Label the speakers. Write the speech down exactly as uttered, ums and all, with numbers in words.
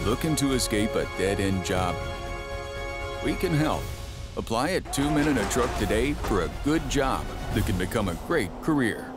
Speaker 1: Looking to escape a dead-end job? We can help. Apply at Two Men and a Truck today for a good job that can become a great career.